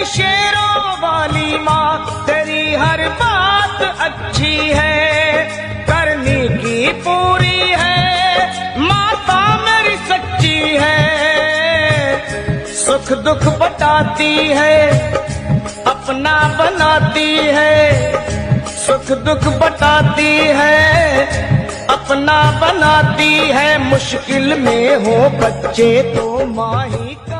मेरी शेरों वाली माँ, तेरी हर बात अच्छी है, करनी की पूरी है, माता मेरी सच्ची है। सुख दुख बताती है, अपना बनाती है, सुख दुख बताती है, अपना बनाती है। मुश्किल में हो बच्चे तो माँ ही